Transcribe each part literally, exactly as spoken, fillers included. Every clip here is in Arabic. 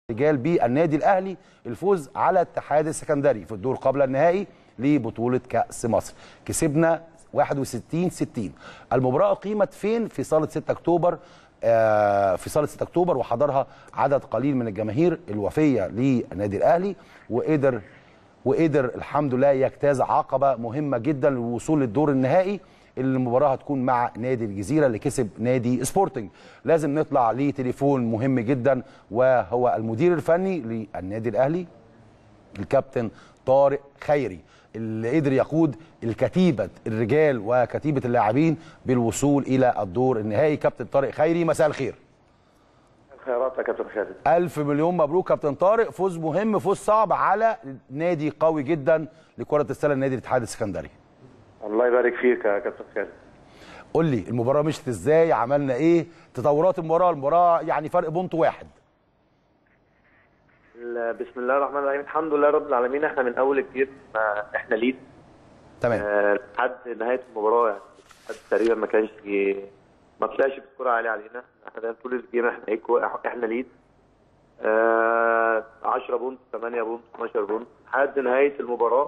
رجال بالنادي الاهلي الفوز على الاتحاد السكندري في الدور قبل النهائي لبطوله كاس مصر. كسبنا واحد وستين ستين. المباراه اقيمت فين؟ في صاله ستة اكتوبر. آه في صاله ستة اكتوبر، وحضرها عدد قليل من الجماهير الوفيه للنادي الاهلي، وقدر وقدر الحمد لله يجتاز عقبه مهمه جدا للوصول للدور النهائي. المباراه هتكون مع نادي الجزيره اللي كسب نادي سبورتنج. لازم نطلع لتليفون مهم جدا، وهو المدير الفني للنادي الاهلي الكابتن طارق خيري، اللي قدر يقود الكتيبه الرجال وكتيبه اللاعبين بالوصول الى الدور النهائي. كابتن طارق خيري، مساء الخير. خيرات يا كابتن خالد. ألف مليون مبروك كابتن طارق، فوز مهم، فوز صعب على نادي قوي جدا لكرة السلة، نادي الاتحاد السكندري. الله يبارك فيك يا كابتن خالد. قول لي المباراة مشت ازاي؟ عملنا ايه؟ تطورات المباراة، المباراة يعني فرق بونت واحد. بسم الله الرحمن الرحيم، الحمد لله رب العالمين. احنا من اول الجيم احنا ليد تمام لحد آه نهاية المباراة، يعني تقريبا ما كانش ما طلعش بسكور عالي علينا. احنا طول الجيم احنا احنا ليد آه عشرة بونت، ثمانية بونت، اثناشر بونت لحد نهايه المباراه.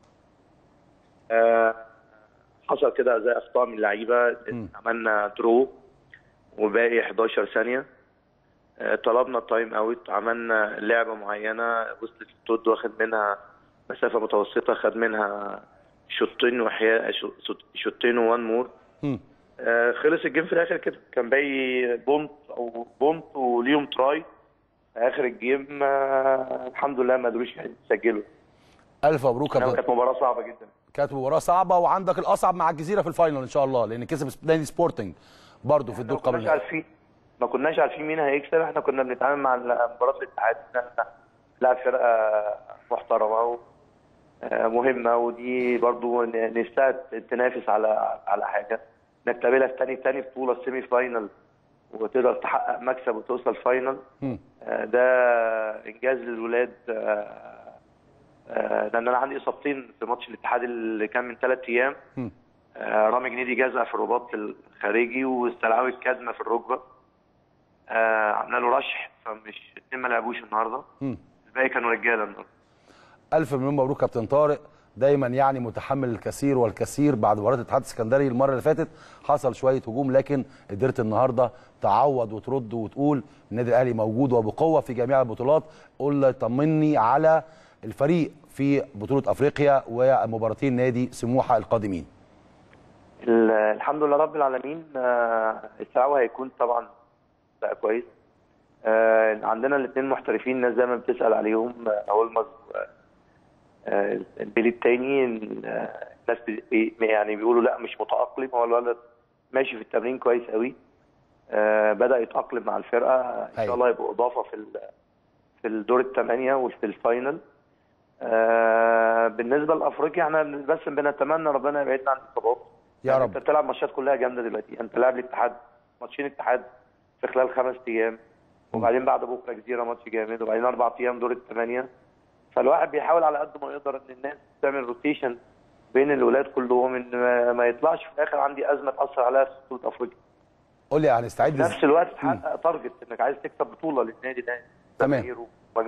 آه حصل كده زي اخطاء من اللعيبه، عملنا درو وباقي حداشر ثانيه. آه طلبنا التايم اوت، عملنا لعبه معينه وصلت للتود، واخد منها مسافه متوسطه، خد منها شوطين وحياء شوطين وان مور. آه خلص الجيم في الاخر كده، كان باقي بونت او بونت وليهم تراي في اخر الجيم. آه الحمد لله ما قدروش يسجلوا. الف مبروك يا كانت مباراه صعبه جدا. كانت مباراه صعبه، وعندك الاصعب مع الجزيره في الفاينل ان شاء الله، لان كسب نادي سبورتنج برضه في الدور قبل النهائي. ما كناش عارفين مين هيكسب، احنا كنا بنتعامل مع مباراه الاتحاد لاعب فرقه محترمه ومهمه، ودي برضه نفسها تنافس على على حاجه، انك تقابلها في ثاني ثاني بطوله السيمي فاينل وتقدر تحقق مكسب وتوصل فاينل. ده انجاز للولاد، لان انا عندي اصابتين في ماتش الاتحاد اللي كان من ثلاث ايام. رامي جنيدي جزع في الرباط الخارجي، والسلعاوي الكدمه في الركبه. عملنا له رشح، فمش الاثنين ما لعبوش النهارده، الباقي كانوا رجاله النهارده. الف مليون مبروك كابتن طارق، دايما يعني متحمل الكثير والكثير. بعد مباراه الاتحاد السكندري المره اللي فاتت حصل شويه هجوم، لكن قدرت النهارده تعوض وترد وتقول النادي الاهلي موجود وبقوه في جميع البطولات. قول طمني على الفريق في بطوله افريقيا ومباراتين نادي سموحه القادمين. الحمد لله رب العالمين. السعوه هيكون طبعا بقى كويس. عندنا الاثنين محترفين، الناس دايما بتسال عليهم، هولمز البيلي الثاني. الناس يعني بيقولوا لا مش متاقلم، هو الولد ماشي في التمرين كويس قوي. بدا يتاقلم مع الفرقه، ان شاء الله يبقوا اضافه في في الدور الثمانيه وفي الفاينل. بالنسبه لافريقيا احنا بس بنتمنى ربنا يبعدنا عن الاصابات يا رب. انت بتلعب ماتشات كلها جامده دلوقتي، انت لاعب الاتحاد ماتشين اتحاد في خلال خمس ايام، وبعدين بعد بكره جزيره ماتش جامد، وبعدين اربع ايام دور الثمانيه. فالواحد بيحاول على قد ما يقدر ان الناس تعمل روتيشن بين الولاد كلهم، ان ما يطلعش في الاخر عندي ازمه تاثر عليها في بطوله افريقيا. قول لي هنستعد في نفس الوقت تحقق تارجت انك عايز تكسب بطوله للنادي ده. تمام.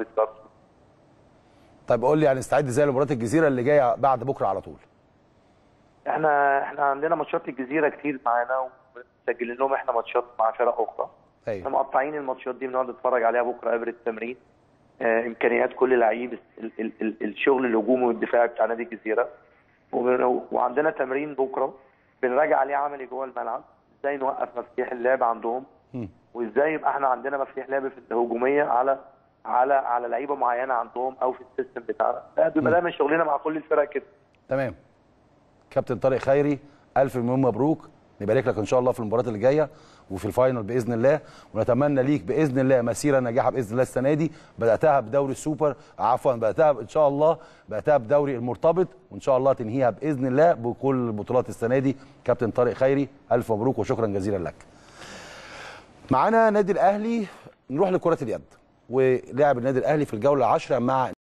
طيب قول لي هنستعد ازاي لمباراه الجزيره اللي جايه بعد بكره على طول؟ احنا احنا عندنا ماتشات الجزيره كتير معانا، ومسجلين لهم احنا ماتشات مع فرق اخرى. ايوه. احنا مقطعين الماتشات دي، بنقعد نتفرج عليها بكره قبل التمرين. آه امكانيات كل لعيب، ال ال ال الشغل الهجومي والدفاعي بتاع نادي الجزيره. وعندنا تمرين بكره بنراجع عليه عملي جوه الملعب، ازاي نوقف مفاتيح اللعب عندهم، وازاي يبقى احنا عندنا مفاتيح لعب في الهجوميه على على على لعيبه معينه عندهم او في السيستم بتاعنا. ده بيبقى دايما شغلنا مع كل الفرق كده. تمام. كابتن طارق خيري، الف مليون مبروك، نبارك لك ان شاء الله في المباراه اللي جايه وفي الفاينل باذن الله، ونتمنى ليك باذن الله مسيره ناجحه باذن الله السنه دي. بداتها بدوري السوبر، عفوا بداتها ان شاء الله بداتها بدوري المرتبط، وان شاء الله تنهيها باذن الله بكل البطولات السنه دي. كابتن طارق خيري، الف مبروك وشكرا جزيلا لك. معانا نادي الاهلي، نروح لكره اليد، ولعب النادي الاهلي في الجوله العاشره مع